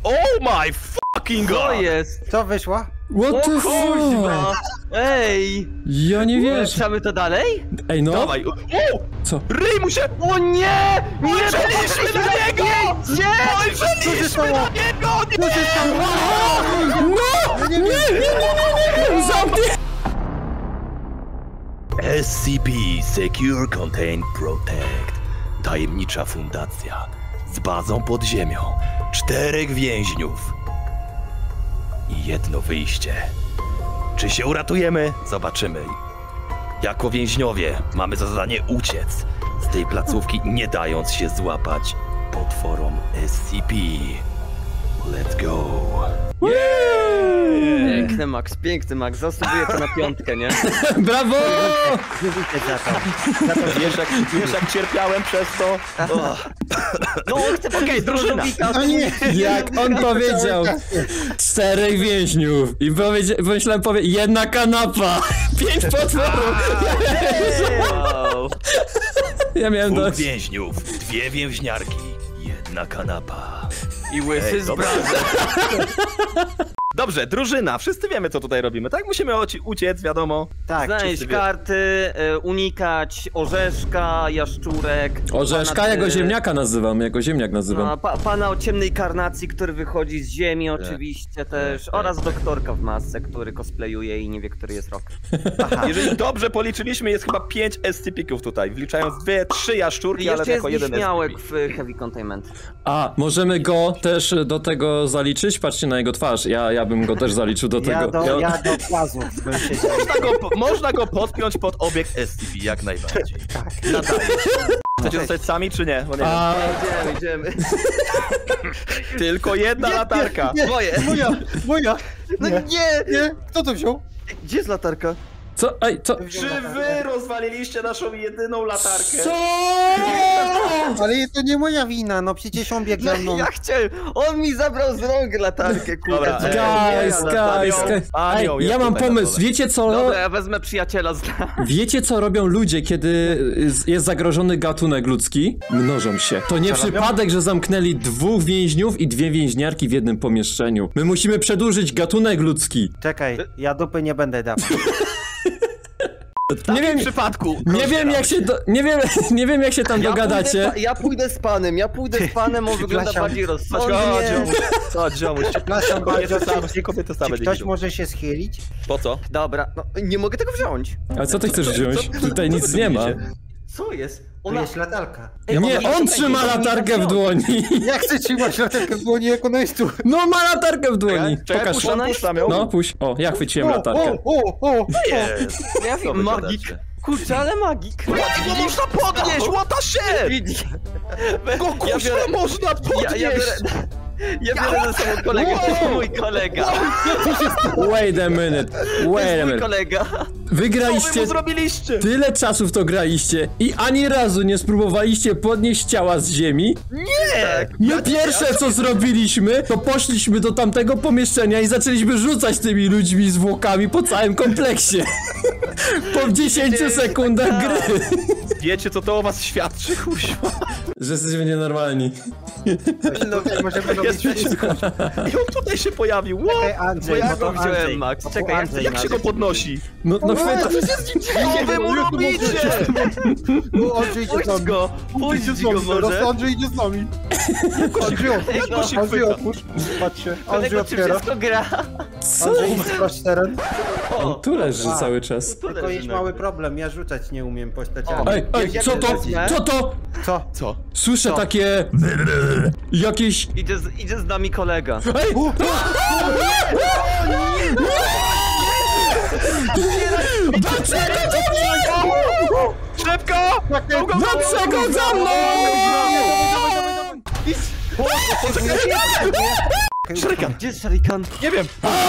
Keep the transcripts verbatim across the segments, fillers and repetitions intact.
Oh my fucking god! Co jest? Co wyszło? What the Kuźwa! fuck? Ej! Ja nie wierzę. Ulepszamy to dalej? Ej, no. Dawaj! O! Co? Ryj mu się! O nie! Nie! Ojrzeliśmy na niego! Gdzie? Ojrzeliśmy na niego! Co się stało? No! Nie, nie, nie, nie, nie! Zamknij! S C P Secure Contain Protect. Tajemnicza fundacja z bazą pod ziemią, czterech więźniów i jedno wyjście. Czy się uratujemy? Zobaczymy. Jako więźniowie mamy za zadanie uciec z tej placówki, nie dając się złapać potworom S C P. Let's go. Piękny Max, piękny Max. Zasługuję to na piątkę, nie? Brawo! Nie widzę za to. Za to Wiesz jak, wiesz jak cierpiałem przez to? Oh. No on chce Okej, drużyna. No nie. Jak on powiedział, czterech więźniów i powiedzia- pomyślałem, powie, jedna kanapa, pięć potworów. Wow. Ja miałem Dwóch dość. więźniów, dwie więźniarki, jedna kanapa. I łysy Ej, z dobra. brazem. Dobrze, drużyna, wszyscy wiemy co tutaj robimy, tak? Musimy oci- uciec, wiadomo. tak. Znaleźć wszyscy wie- karty, y, unikać orzeszka, jaszczurek. Orzeszka, pana, ja go y, ziemniaka nazywam, ja go ziemniak nazywam. No, pa, pana o ciemnej karnacji, który wychodzi z ziemi oczywiście też, tak. oraz doktorka w masce, który cosplayuje i nie wie, który jest rok. Aha. Jeżeli dobrze policzyliśmy, jest chyba pięć S C P-ków tutaj, wliczając dwie, trzy jaszczurki, I ale jeszcze jest jako jeden nieśmiałek S C w Heavy Containment. A, możemy go też do tego zaliczyć? Patrzcie na jego twarz, ja, ja bym go też zaliczył do Ja tego. do, ja do płazów bym się P. Można go, po- można go podpiąć pod obiekt S C P, jak najbardziej. Tak. Nadaje. Chcecie zostać sami, czy nie? Bo nie A, Idziemy, idziemy. wiem. Tylko jedna latarka. Nie, Moje. moja, moja. No Nie, nie! nie. Kto to wziął? Gdzie jest latarka? co? Ej, co? Czy wy rozwaliliście naszą jedyną latarkę? Co? Ale to nie moja wina, no przecież on biegł za mną. No, ja chciałem, on mi zabrał z rąk latarkę, Dobra, kurde. ej. Guys, Nie, guys, Damian, guys. Damian Ej, jest ja mam tutaj na pomysł, dole. wiecie co? Dobra, ja wezmę przyjaciela z Wiecie co robią ludzie, kiedy jest zagrożony gatunek ludzki? Mnożą się. To nie Co robią? przypadek, że zamknęli dwóch więźniów i dwie więźniarki w jednym pomieszczeniu. My musimy przedłużyć gatunek ludzki. Czekaj, ja dupy nie będę dawał. W takim Nie wiem- przypadku. Nie wiem jak się do, nie wiem, nie wiem jak się tam Ja dogadacie. pójdę, ja pójdę z panem, ja pójdę z panem, on wygląda Przepraszam. bardziej Chodź, rozsądnie. chodź, ziomuś. Chodź, ziomuś. Przepraszam bardzo, Kobiety same, czy, kobiety czy same ktoś widzą. może się schylić? Po co? Dobra, no nie mogę tego wziąć. A co ty chcesz wziąć? Tutaj co nic wy nie ma. widzicie? Co jest? Tu Ona... jest latarka. Ej, Nie, ona- on trzyma latarkę w dłoni. Jak chcę trzymać latarkę w dłoni, jak ona jest tu? No ma latarkę w dłoni. Czekaj, Pokaż. puszczam, Ona puszczam ją. No puść. O, ja chwyciłem O, latarkę. o, o, o. Jest. Ja Co wiem, wy magik. gadacie? Kurczę, ale magik. Go można podnieść, what the shit! Widzi. Go Ja kurczę biorę- można Ja, podnieść! ja biorę... Ja biorę ze sobą kolegę, to jest mój kolega. Wait a minute. To Wait a jest mój minute. kolega. Co wy Wygraliście mu zrobiliście? tyle czasu w to graliście i ani razu nie spróbowaliście podnieść ciała z ziemi? Nie! My pierwsze co zrobiliśmy, to poszliśmy do tamtego pomieszczenia i zaczęliśmy rzucać tymi ludźmi zwłokami po całym kompleksie. Po dziesięciu sekundach gry. Wiecie co to o was świadczy, kuźwa? Że jesteśmy nienormalni. No, możemy robić Jesteś... wszystko. I on tutaj się pojawił, wow! Czekaj, Bo Andrzej, ja no go to wziąłem, Andrzej. Max. To Czekaj, był ja Andrzej chcę- Jak się go podnosi? No, no chwyta. Co wy mu robicie? No, Andrzej idzie z Puść nami. go, Andrzej puść idzie z go nami, może. teraz Andrzej idzie z nami. Andrzej, Ej, otwórz, no. się Andrzej, chwyta. otwórz. Patrzcie, Andrzej Kolego, czy otwiera. wszystko gra? Co? Andrzej, sprawdź teren. O, Tu leży A. cały czas. tu Tylko leży jest nagle. mały problem, ja rzucać nie umiem postaciami. O. Ej, ej, Jak co ja to? wezmę? Co to? Co? Co? Słyszę Co? takie... Jakieś... Idzie z, idzie z nami kolega. Ej! Dlaczego to nie? Szybko! Go, go, go, Dlaczego za mną? Shuriken! Gdzie jest Shuriken? Nie wiem!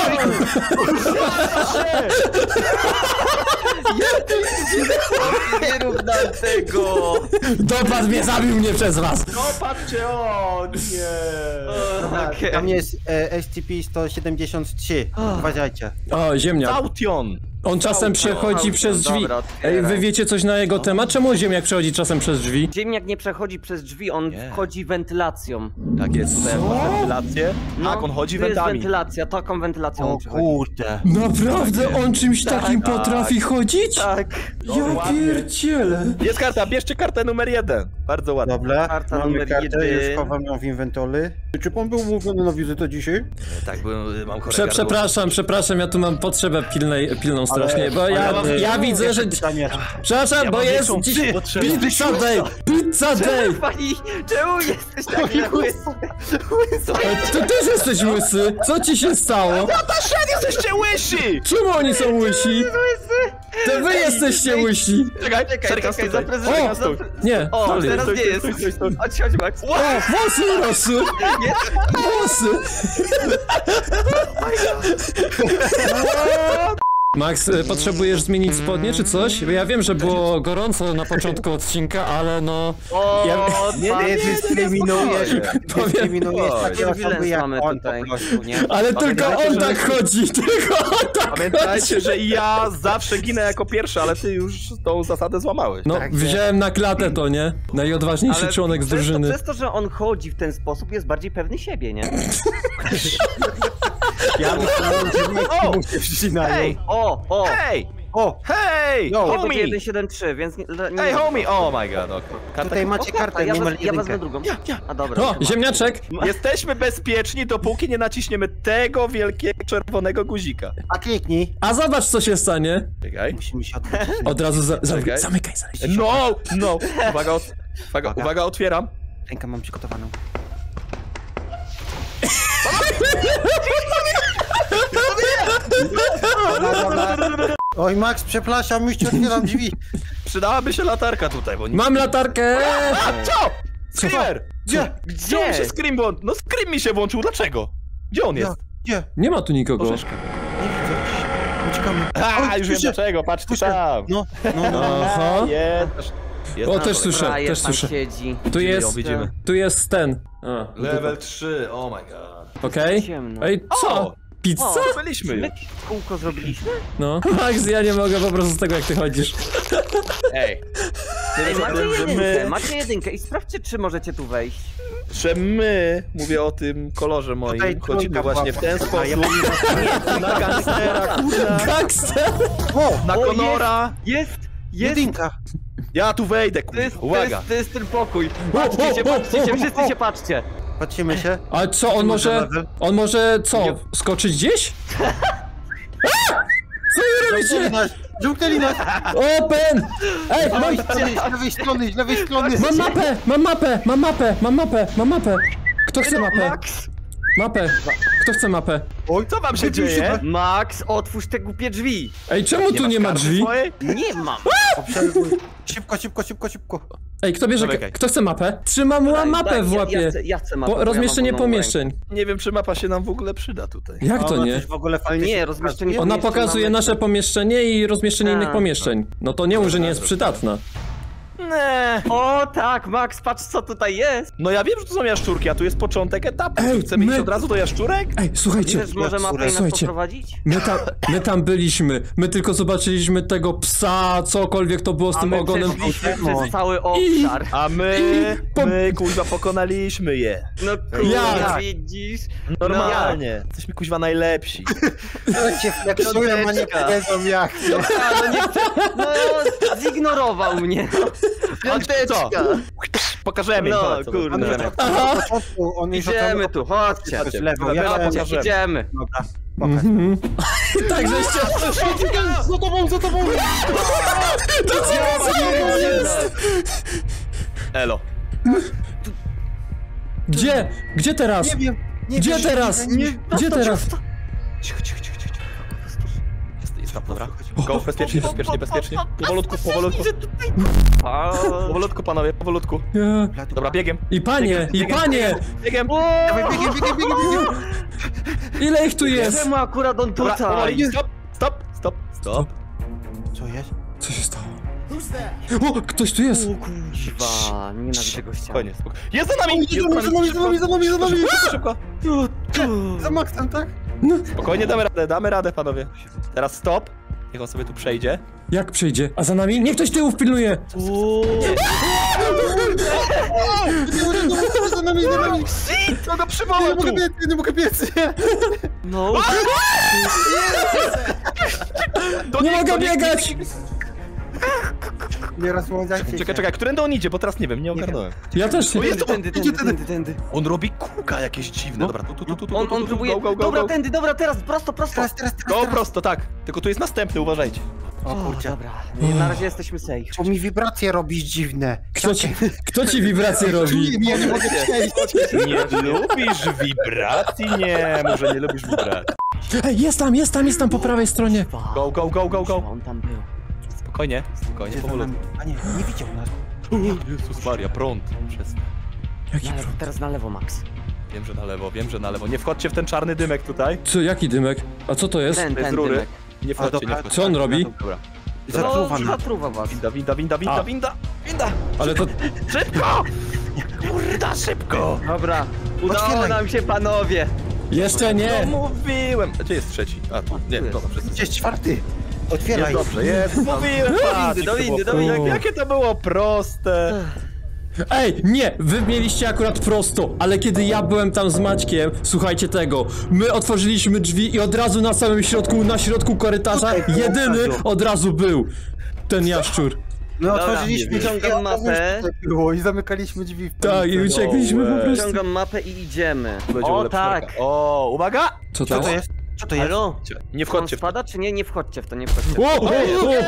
Nie rób nam tego! Dopadł mnie, zabił mnie przez was. No patrzcie, o nie! Okej. Tam jest e, S C P sto siedemdziesiąt trzy. Uważajcie. O, ziemniak. Caution! On czasem przechodzi przez drzwi. Dobra, Ej, wy otwieraj. wiecie coś na jego temat? Czemu ziemniak przechodzi czasem przez drzwi? Ziemniak nie przechodzi przez drzwi, on Nie. wchodzi wentylacją. Tak jest, tutaj masz wentylację. No, Tak, on chodzi to jest wentami. wentylacja, taką wentylacją O on przechodzi. kurde. Naprawdę on czymś Tak, takim tak. potrafi chodzić? Tak. Ja ładnie. pierdzielę. Jest karta, bierzcie kartę numer jeden. Bardzo ładnie. Dobra, Karta mamy numer kartę, jeden. już chowam ją w inwentory. Czy pan był umówiony na wizytę dzisiaj? Tak, byłem, mam chore Prze, gardło. przepraszam, przepraszam, ja tu mam potrzebę pilnej, pilną strasznie, bo ja, ale- ja widzę, że... Pytanie. Przepraszam, Ja bo mam jest większą dziś... potrzebę. Pizza day! Pizza day! Pani, czemu jesteś taki łysy? E, Ty też jesteś łysy! Co ci się stało? Jesteście łysi! Czemu oni są łysi? To wy jesteście łysi! Czekaj, Czekaj, Serkas czekaj, tutaj. zaprezentuj O! nas, zapre- Nie, O, sorry. teraz Stój, nie stój, jest. stój, stój, stój. Chodź, chodź, Max. O, włosy rosły! Włosy! Max, e, potrzebujesz zmienić spodnie czy coś? Bo ja wiem, że było gorąco na początku odcinka, ale no... O, Ja- Nie, nie, dyskryminujesz, Powiem- dyskryminujesz Oj, takie osoby Bilans jak mamy on tutaj. po prostu, nie? Ale tylko Pamiętajcie, on że- tak chodzi! Tylko on tak chodzi! Pamiętajcie, że ja zawsze ginę jako pierwszy, ale ty już tą zasadę złamałeś. No, Tak, wziąłem na klatę to, nie? Najodważniejszy Ale członek z przez to, drużyny. przez to, że on chodzi w ten sposób, jest bardziej pewny siebie, nie? Ja myślałem, że nie O! mu się wcinają. Hej! O, o! Hej! O, Hej! Yo. Nie, bo Homie! jeden siedem trzy, więc nie... nie Hej, homie! Oh my god, okej. Karta- tutaj macie O, kartę, ja, numer wez, ja wezmę jedynkę. drugą. A dobra. O, ziemniaczek! Jesteśmy bezpieczni, dopóki nie naciśniemy tego wielkiego czerwonego guzika. A kliknij. A zobacz, co się stanie. Czekaj. Musimy się odwrócić. Od razu za, za, Czekaj. zamykaj, zamykaj. No! No! Uwaga, od... uwaga, Uwaga. uwaga, otwieram. Rękę mam przygotowaną. Dobra, dobra. Oj, Max, przepraszam, już ci otwieram drzwi. Przydałaby się latarka tutaj, bo nie... Mam latarkę! A co? Screamer! Gdzie? Gdzie on się Scream włączył? No Scream mi się włączył, dlaczego? Gdzie on jest? Ja, gdzie? Nie ma tu nikogo. Orzeszka. Nie widzę. Uciekamy. A, Oj, już wiem słyszę. dlaczego, patrzcie Słyszę. tam. No, no, no. Aha. Jest. Jest O, na też dole. słyszę, Frajer też tam słyszę. siedzi. Tu Widzimy ją, jest, widzimy. tu jest ten. A, Level trzy, oh my god. okej. Ciemno. Ej, O! co? Pizza? O, Byliśmy My już. kółko zrobiliśmy? No. Max, ja nie mogę po prostu z tego, jak ty chodzisz. Ej. Ej, macie że jedynkę, my, macie jedynkę i sprawdźcie, czy możecie tu wejść. że my, mówię o tym kolorze moim, Tutaj chodzimy trójka właśnie w ten była. A ja sposób. Na gangstera, kurna. Gangster! O, Na O, Conora. Jest! Jest! jedynka. Ja tu wejdę, To kurwa. jest, to Uwaga. jest, to jest ten pokój. Patrzcie się, patrzcie się, wszyscy się patrzcie. Patrzymy się. A co, on może, on może, co, skoczyć gdzieś? A! Co wy Zamknęli robicie? nas, zamknęli nas. Open! Ej, Z mam, lewej strony, z lewej strony, z lewej strony. mam mapę, mam mapę, mam mapę, mam mapę, mam mapę. Kto chce mapę? Max! Mapę. Kto chce mapę? Oj, Co wam się Wrócił dzieje? się. Max, otwórz te głupie drzwi. Ej, czemu tu masz nie ma karty drzwi? swojej? Nie mam. Obserwuj. Szybko, szybko, szybko, szybko. Ej, kto bierze, Zamykaj. kto chce mapę? Trzymam Daj, mapę daj, w ja- łapie. Ja chcę, ja chcę mapę, bo Po, ja mam rozmieszczenie wolną pomieszczeń. Nie wiem, czy mapa się nam w ogóle przyda tutaj. Jak to Ona nie? coś w ogóle Ale faktycznie nie, rozmieszczenie Ona pomieszczeń pokazuje mamy- nasze pomieszczenie i rozmieszczenie A. innych pomieszczeń. No to nie mów, że nie jest przydatna. Nie. O tak, Max, patrz co tutaj jest. No ja wiem, że to są jaszczurki, a tu jest początek etapu. Ej, Chcemy my- iść od razu do jaszczurek? Ej, słuchajcie, Wiesz, może mapę nas Słuchajcie. poprowadzić? my tam, my tam byliśmy. My tylko zobaczyliśmy tego psa, cokolwiek to było z A tym my ogonem. przeszliśmy No. przez cały obszar. A my, po- my kuźwa pokonaliśmy je. No Jak? kurwa, widzisz? Normalnie. Jesteśmy kuźwa najlepsi. Jak się flexują, a nie Piąteczka. wiedzą jak. A, no, nie chce, no zignorował mnie. Piąteczka. Pokażemy im, No, chodź, co to kurde. pokażemy. Na początku on już Idziemy od- tu, chodźcie. w lewo, ja Dobra, wiem. pokażemy. Idziemy. Dobra, pokaż. Mhm. Tak, żeście... Za tobą, za tobą! To co jest? Elo. Gdzie? Gdzie teraz? Nie wiem, nie Gdzie wiem, teraz? Nie, Gdzie teraz? Cicho, cicho, cicho, cicho. Jest, jest tam, dobra. Go, bezpiecznie, bezpiecznie, bezpiecznie. Powolutku, powolutku. A, Powolutku, panowie, powolutku. Ja. Dobra, biegiem. I panie, i panie! Biegiem. Dawaj, biegiem, biegiem, biegiem, biegiem. Ile ich tu jest? czemu akurat on Dobra, tutaj? powoli. Stop, stop, stop, stop. Co jest? Co się stało? O, ktoś tu jest! O kurwa, nienawidzę gościa. Spokojnie, spokojnie. Jest za nami! Za nami, za nami, za nami, za nami, za nami! Szybko, szybko. Za Maxem, tak? Spokojnie, damy radę, damy radę, panowie. Teraz stop. Niech on sobie tu przejdzie. Jak przejdzie? A za nami? Niech ktoś tyłów pilnuje! Uuu. Nie może, nie może, za nami, za nami. Co go Nie przywołał mogę tu? biec, nie mogę biec. No. Do Nie niego, mogę do niego. biegać! Nie rozłączajcie się. Czekaj, czekaj, którędy on idzie, bo teraz nie wiem, nie ogarnąłem. Ja też nie. Tędy, tędy, tędy, tędy, tędy. On robi kółka jakieś dziwne, dobra, tu, tu, tu, tu, tu, On, tu, on tu, próbuje... go, go, go, Dobra, go. tędy, dobra, teraz, prosto, prosto. Teraz, teraz, teraz, Go teraz. prosto, tak. Tylko tu jest następny, uważajcie. O O, kurczę. dobra. Nie, na razie jesteśmy safe. Bo mi wibracje robisz dziwne. Kto ci, kto ci wibracje robi? Nie, nie mogę przejść. Nie lubisz wibracji? Nie, może nie lubisz wibracji. Ej, jest tam, jest tam, jest tam po prawej stronie. Go, go, go, go, go. On tam był. Spokojnie, spokojnie, Gdzie za powolutku. nami? A nie, nie widział nas. Jezus Maria, prąd. Przez... Jaki Na lewo, prąd? teraz na lewo, Max. Wiem, że na lewo, wiem, że na lewo. Nie wchodźcie w ten czarny dymek tutaj. Co, jaki dymek? A co to jest? Ten, To jest ten rury. dymek. Nie wchodźcie, nie dobra. wchodźcie. Co on robi? Dobra. Zatruwa No, nas. zatruwa was. Winda, winda, winda, winda, A. winda, winda! Ale to... Szybko! Kurda, szybko! Dobra, udało Otwieraj. nam się, panowie. Jeszcze No nie! mówiłem! Gdzie jest trzeci? A tu, nie, Tu jest. dobra, wszyscy. Gdzie jest czwarty? Jest Otwieraj. dobrze, jest. Mówiłem, patrz, do jak to windy, było- do windy. Jak- Jakie to było proste! Ej, nie! Wy mieliście akurat prosto, ale kiedy ja byłem tam z Maćkiem, słuchajcie tego, my otworzyliśmy drzwi i od razu na samym środku, na środku korytarza, jedyny od razu był ten jaszczur. My Dobra, otworzyliśmy drzwi, wyciągam a to mapę. już tutaj było i zamykaliśmy drzwi w Tak, i panice. uciekliśmy po Łe. prostu. Ściągam mapę i idziemy. Będzie O, lepsza tak. ręka. O, uwaga! Co Co to to jest? jest? Co to jest? Halo? Nie On wchodźcie w to. spada, czy nie? Nie wchodźcie w to, nie wchodźcie w to. O, o, o.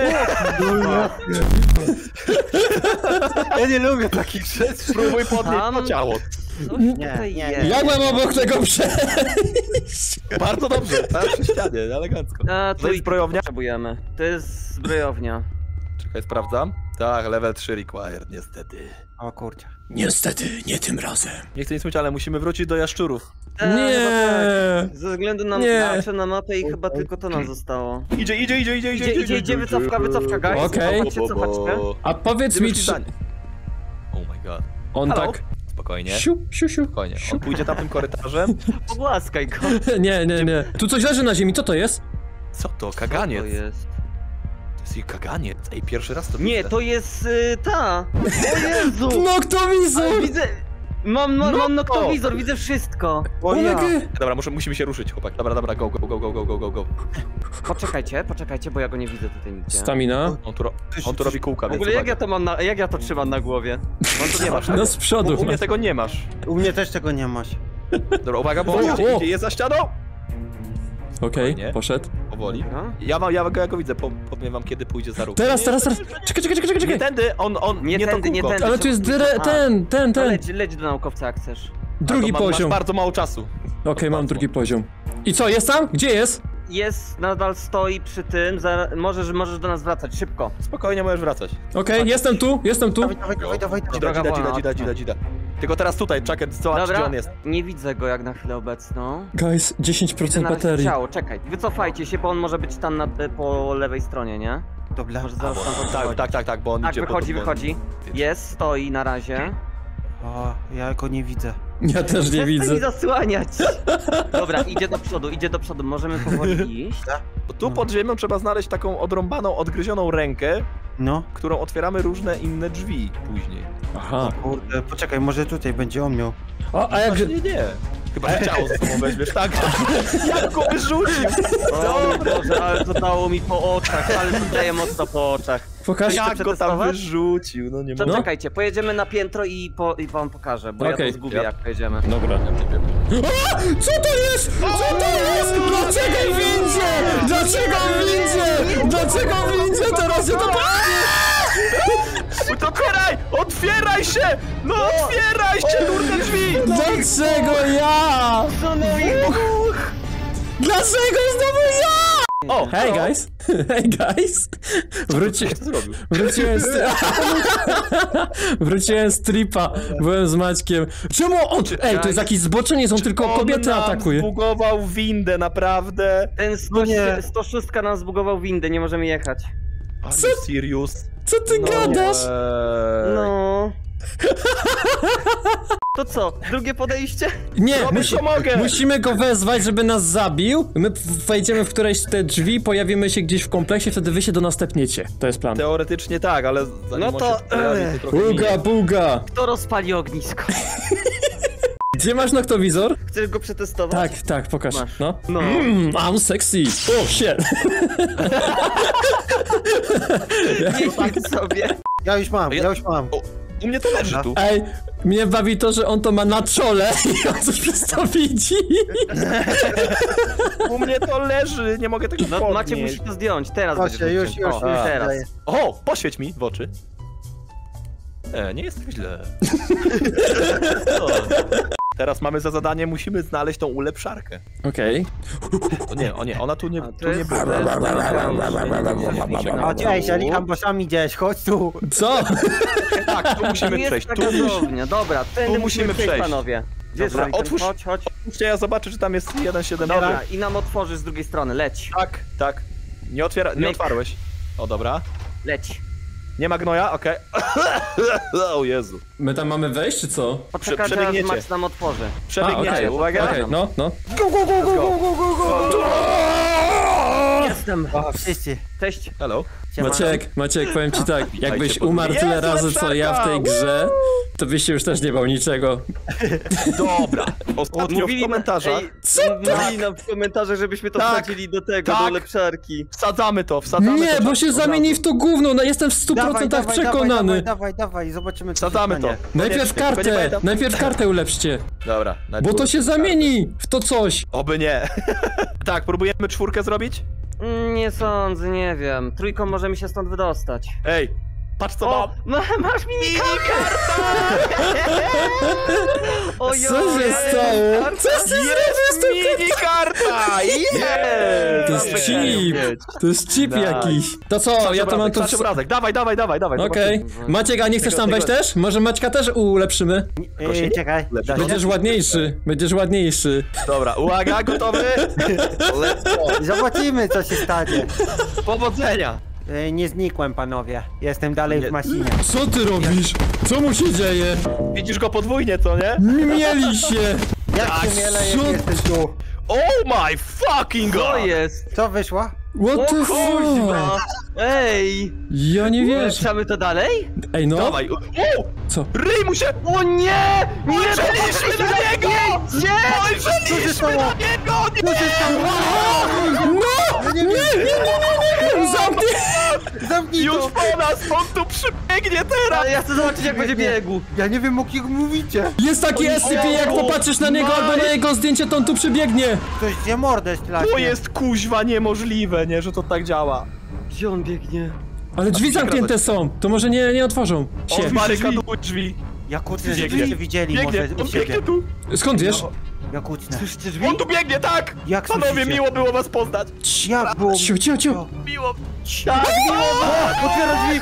Ja nie lubię takich rzeczy. Spróbuj podnieść Tam- to ciało. Coś tutaj nie, jest. Jak mam obok tego przejść? Bardzo dobrze, tak przy ścianie, elegancko. A, To tu jest i zbrojownia? potrzebujemy. To jest zbrojownia. Czekaj, sprawdzam. Tak, level trzy required, niestety. O kurczę. Niestety, nie tym razem. Nie chcę nic mówić, ale musimy wrócić do jaszczurów. E, chyba Nie. tak. Ze względu na Nie. patrzę na mapę i chyba tylko to nam zostało. Idzie, idzie, idzie, idzie, Idzie, idzie, idzie, wycofka, wycofka, guys. Okej. Cofacie, cofacie. A powiedz mi, czy Oh my god. on Halo? tak... Spokojnie, Siu, siu, siu. spokojnie. On pójdzie tamtym korytarzem. Pogłaskaj go. Nie, nie, nie. Tu coś leży na ziemi, co to jest? Co to? Co Kaganiec. to jest? To jest jej kaganiec. Ej, pierwszy raz to Nie, widzę. to jest y, ta. O Jezu! No kto Ale wizor? widzę... Mam, mam, No mam to. noktowizor, widzę wszystko. O ja. Olegi. Dobra, muszę, musimy się ruszyć, chłopak. Dobra, dobra, go, go, go, go, go, go, go, go. Poczekajcie, poczekajcie, bo ja go nie widzę tutaj nigdzie. Stamina. On tu, ro on tu robi kółka, W więc ogóle jak uwaga. ja to mam na, jak ja to trzymam na głowie? On to nie masz. No z przodu. U, u mnie tego nie masz. U mnie też tego nie masz. Dobra, uwaga, bo O, on o. idzie, idzie, jest za ścianą. Okej, Spokojnie. poszedł. Powoli. Dobra. Ja, mam, ja, go, ja go widzę, po, powiem wam kiedy pójdzie za róg. Teraz, teraz, teraz. Czekaj, czekaj, czekaj, czekaj, Nie czekaj. tędy, on, on, Nie nie, tędy, to nie kółko. tędy. Ale tu jest dyre... ten, ten, To ten. leć, leć do naukowca jak chcesz. Drugi A to ma, poziom. Masz bardzo mało czasu. Okej, mam drugi poziom. I co, jest tam? Gdzie jest? Jest, nadal stoi przy tym, za, możesz, możesz do nas wracać, szybko. Spokojnie możesz wracać. Okej, jestem tu, jestem tu. Dawaj, dawaj, dawaj, dawaj. Dzida, Droga dzida, dzida, wolna, dzida, okno. dzida, dzida. Tylko teraz tutaj, czekaj, zobacz gdzie Dobra, on jest. nie widzę go jak na chwilę obecną. Guys, dziesięć Widzę procent na razie baterii. ciało, czekaj, wycofajcie się, bo on może być tam na, po lewej stronie, nie? Dobra. Może zaraz tam Tak, wychodzi. tak, tak, tak, bo on Tak, idzie po- wychodzi, po- wychodzi. Jest, stoi na razie. O, ja go nie widzę. Ja też nie Przestań widzę. mi zasłaniać. Dobra, idzie do przodu, idzie do przodu, możemy powoli iść. Bo tu pod ziemią trzeba znaleźć taką odrąbaną, odgryzioną rękę, No. którą otwieramy różne inne drzwi później. Aha. Kurde, poczekaj, może tutaj będzie on miał. O, a jak... Właśnie nie. Chyba że ciało ze sobą weźmiesz, tak? Jak go wyrzucił! O mój Boże, ale to dało mi po oczach, ale to daje mocno po oczach. Pokaż... Ja- Jak go tam przetestować? wyrzucił, no nie To mogę. czekajcie, pojedziemy na piętro i, po, i wam pokażę, bo ja Okej. to zgubię Ja- jak pojedziemy. Dobra. Co to jest? Co to jest? Dlaczego w windzie? Dlaczego w windzie? Dlaczego w windzie? Teraz ja to... To otwieraj! Otwieraj się! No otwieraj się, durne drzwi! Dlaczego ja? Dlaczego znowu ja? O! Hej o, guys! Hej guys! Wróci... Co ty zrobił? Wróciłem z... Wróciłem z tripa, byłem z Maćkiem. Czemu on... Ej, to jest jakiś zboczeniec, on tylko kobiety On nam atakuje. zbugował windę, naprawdę. Ten sto, nie. sto sześć nam zbugował windę, nie możemy jechać. Are you serious? Co ty No. gadasz? Eee, No. To co, drugie podejście? Nie, Robię, musi, co mogę. musimy go wezwać, żeby nas zabił. My w- wejdziemy w któreś z te drzwi, pojawimy się gdzieś w kompleksie, wtedy wy się do nas tepniecie. To jest plan. Teoretycznie tak, ale zanim No on to- się pojawi, to trochę Buga, minie. buga! Kto rozpali ognisko? Gdzie masz noktowizor? Chcesz go przetestować? Tak, tak, pokaż. Masz. No. No. Mm, I'm sexy. Oh shit. Nie idź sobie. Ja już mam, ja już mam. O, u mnie to leży tu. Ej, mnie bawi to, że on to ma na czole i on coś przez to widzi. U mnie to leży, nie mogę tego No podnieść. Macie musi to zdjąć, teraz Właśnie, będziesz już, mógł już, zdjąć. już. O, teraz. daję. O, poświeć mi w oczy. E, nie jest tak źle. O. Teraz mamy za zadanie, musimy znaleźć tą ulepszarkę. Okej. O nie, o nie, ona tu nie, A, to tu nie jest- była. to jest- O, cześć, Alikam, bo sam idziesz, chodź tu. Co? Tak, tu Tu musimy jest przejść. ta Tu musimy. gazownia, dobra, tędy musimy przejść, przejść. panowie. Gdzie jest Dobra, Rajten? otwórz- Chodź, chodź. Otwórzcie, ja zobaczę, czy tam jest jeden siedem. Dobra, i nam otworzysz z drugiej strony, leć. Tak, tak. Nie otwiera, nie Myk. otwarłeś. O, dobra. Leć. Nie ma gnoja, okej. O Jezu. My tam mamy wejść, czy co? Poczekaj, teraz przebiegniecie. Max nam otworzy. Przebiegniecie, okej. uwaga. Okej, no, no. Go, go, go, go, go, go, go, go. Jestem. O, wszyscy. Cześć. Hello. Siema. Maciek, Maciek, powiem ci tak, jakbyś pod- umarł tyle Jest razy co ja w tej ulepszarka! grze, to byś się już też nie bał niczego. Dobra. Ostatnio w komentarzach. Ej, mówili nam w komentarzach, żebyśmy to Tak, wsadzili do tego, tak. do lepszarki. Wsadzamy to, wsadzamy Nie, to. bo się od zamieni razu. w to gówno, no jestem w stu Dawaj, procentach dawaj, przekonany. Dawaj, dawaj, dawaj, zobaczymy co się Wsadzamy to. stanie. Najpierw Tylko nie kartę, pamiętam. najpierw kartę ulepszcie, Dobra. bo to się zamieni w to coś. Oby nie. Tak, próbujemy czwórkę zrobić? Mm, Nie sądzę, nie wiem. Trójką możemy się stąd wydostać. Ej, patrz co O, mam. ma, masz minikartę! Ojoj, Co się stało? Co się Jest minikarta! Jest! To jest chip, to jest chip jakiś. To co, ja to mam to... Patrz obrazek, dawaj, dawaj, dawaj, dawaj. Okej. zobaczymy. Maciek, a nie chcesz tam wejść też? Może Maćka też ulepszymy? Ej, czekaj. Lepszy. da się? Będziesz ładniejszy, będziesz ładniejszy. Dobra, uwaga, gotowy? Let's go. Zobaczymy co się stanie. Powodzenia! Ej, nie znikłem, panowie. Jestem dalej Nie. w maszynie. Co ty robisz? Co mu się dzieje? Widzisz go podwójnie, co nie? Mieli się! Jak Tak, się miele, co- jak jestem tu? Oh my fucking Co god! jest? Co wyszło? What the O kuźwa! fuck? Ej! Ja nie wiesz. Ulepszamy to dalej? Ej no, Dawaj, o! co? Ryj mu się! O nie! Nie! Spojrzeliśmy na niego! Nie! Co się Spojrzeliśmy stało? na niego! Co Nie! się stało? No! Nie, nie, nie, nie, nie, nie! Zamknij! Zamknij Już to! po nas! On tu przybiegnie teraz! Ale ja chcę zobaczyć jak będzie biegł. Ja nie wiem o kim mówicie. Jest taki S C P, jak popatrzysz na niego albo na jego zdjęcie, to on tu przybiegnie! Ktoś gdzie mordę strasznie. To jest kuźwa niemożliwe, nie? Że to tak działa. Gdzie on biegnie? Ale drzwi zamknięte są, to może nie, nie otworzą się. On barykaduje drzwi. Ja kucnę, Biegnie. żebyście widzieli Biegnie, może on u siebie. biegnie tu. Skąd wiesz? Ja kucnę. Słyszycie drzwi? On tu biegnie, tak! Jak Panowie, słyszycie? miło było was poznać. Jak było? Ciu, ciu, ciu. Miło. Tak, miło! Otwiera drzwi!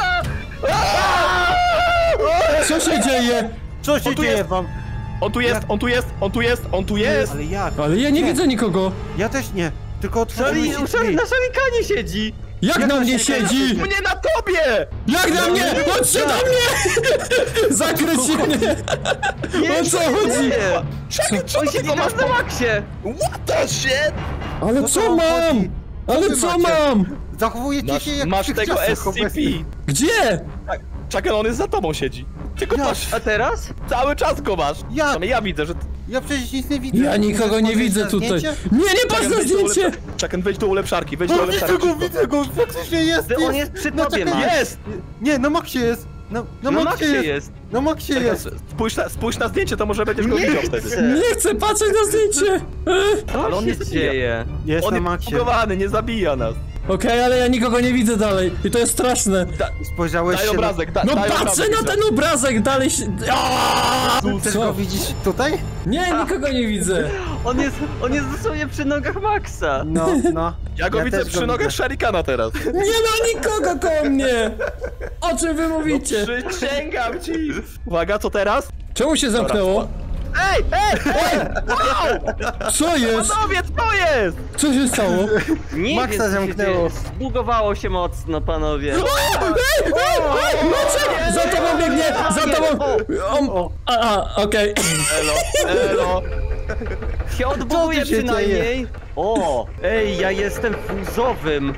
Co się dzieje? Co się On tu dzieje jest. wam? On tu jest, on tu jest, on tu jest, on tu jest! Ale jak? Ale ja nie Nie. widzę nikogo. Ja też nie. Tylko otworzyły Szali, się szali, drzwi. na szalikanie siedzi! Jak na mnie siedzi? Mnie na tobie! Jak na mnie? Chodźcie do mnie! Zakryć mnie! O co chodzi? Nie! Czekaj, On czemu ty siedzi go masz teraz na na... maksie! What the shit? Ale No co to mam? chodzi. Ale wy co macie? mam? Zachowujecie Masz, się jak masz w tych tego czasach S C P. obecnych. Gdzie? Tak, czekaj, on jest za tobą siedzi. Ty go Jak? masz, A teraz? cały czas go masz. Jak? Ale ja widzę, że... Ja przecież nic nie widzę. Ja nikogo nie Możesz widzę na tutaj. zdjęcie? Nie, nie patrz Czekaj, na wejdź do zdjęcie! ulepszarki. Czekaj, wejdź do ulepszarki, wejdź do No ulepszarki. widzę go, szybko. widzę go, faktycznie jest, Ty, on jest. jest przy No tobie, czekaj, Max. Jest! Nie, na maksie jest. Na, na Na maksie maksie jest. jest! Na maksie Czekaj, jest. spójrz na, spójrz na zdjęcie, to może będziesz go Nie widział chcę. wtedy. Nie chcę patrzeć na zdjęcie! Ech. Co Ale on się nie zabija. dzieje? Jest On na jest maksie. zbugowany, nie zabija nas. Okej, ale ja nikogo nie widzę dalej. I to jest straszne. Spojrzałeś Daj się obrazek, da, No daj patrzę obrazek. na ten obrazek, dalej się... Aaaa! Na... Też Co? go widzisz tutaj? Nie, nikogo nie widzę. On jest, on jest dosłownie przy nogach Maxa! No, no. Ja go widzę też przy nogach widzę. Sharikana teraz. Nie ma nikogo koło mnie! O czym wy mówicie? Przysięgam ci! Uwaga, co teraz? Czemu się zamknęło? Ej, ej, ej! Co jest? Panowie, co jest? Co się stało? Nie Maxa wiem, co się zamknęło. dzieje. Zbugowało się mocno, panowie. Ej, ej, Maciek! Za tobą biegnie! Za tobą! O, a, a, okej. Elo, elo. Się odbuduje Co tu się przynajmniej. O, ej, ja jestem fuzowym.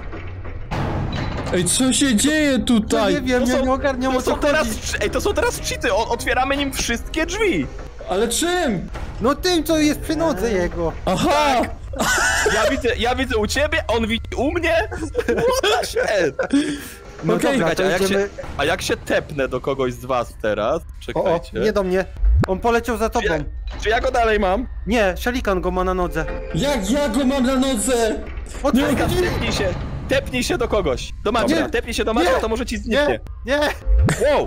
Ej, co się dzieje No tutaj? nie wiem, To ja są- nie ogarniam To o co są teraz, chodzi. ej, to są teraz cheaty, o, otwieramy nim wszystkie drzwi. Ale czym? No tym, co jest przy nodze jego. Aha! Ja widzę, ja widzę u ciebie, on widzi u mnie. What the shit? No Okej. dobra, Czekajcie, to a jak, idziemy... się, a jak się tepnę do kogoś z was teraz? O, o, Czekajcie. nie do mnie. On poleciał za Czy ja, tobą. czy ja go dalej mam? Nie, szelikan go ma na nodze. Jak ja go mam na nodze? Otwórz Czekaj, drzwi! Tepnij się, tepnij się do kogoś. Do Maćka, Nie. tepnij się do Maćka, Nie. to może ci Nie, zniknie. nie! Wow!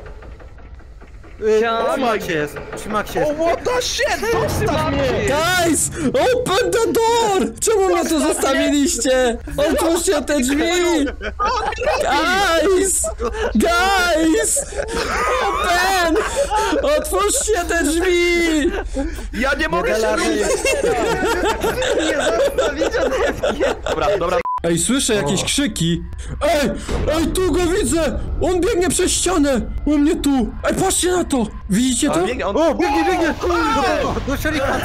Yy, Siema. przy Maxie jest, przy Maxie O, jest. what the shit! Zostaw mnie! Guys! Open the door! Czemu mnie tu zostawiliście? Otwórzcie te drzwi! Guys! Guys! Open! Otwórzcie te drzwi! Ja nie mogę się Galarny ruszyć! jest. Nie zostawić ode mnie. Dobra, dobra. Ej, słyszę jakieś krzyki. Ej! Ej, tu go widzę! On biegnie przez ścianę! U mnie tu! Ej, patrzcie na to! Widzicie to? A, biegnie, on... O, biegnie, biegnie! Do, do szelikana!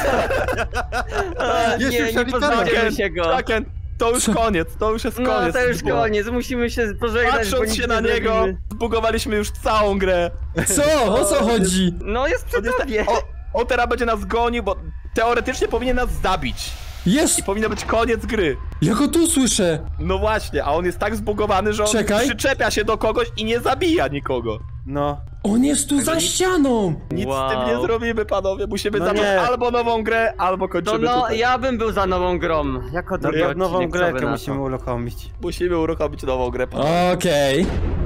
A, Jest nie, już nie szalikanem. pozbędziemy się go. Chaken, to już koniec, to już jest No koniec. to już koniec, musimy się pożegnać, bo Patrząc nic się nie na niego, zrobimy. zbugowaliśmy już całą grę. Co? O co chodzi? No jest przy On, jest, tobie. o, on teraz będzie nas gonił, bo teoretycznie powinien nas zabić. Jest! I powinien być koniec gry. Ja go tu słyszę! No właśnie, a on jest tak zbugowany, że on Czekaj. przyczepia się do kogoś i nie zabija nikogo. No. On jest tu za ścianą! Nic Wow. z tym nie zrobimy, panowie. Musimy No zacząć nie. albo nową grę, albo To kończymy no, tutaj. ja bym był za nową grą. Jako No drugi to nową odcinek, co wy grę na to? musimy uruchomić. Musimy uruchomić nową grę, panowie. Okej.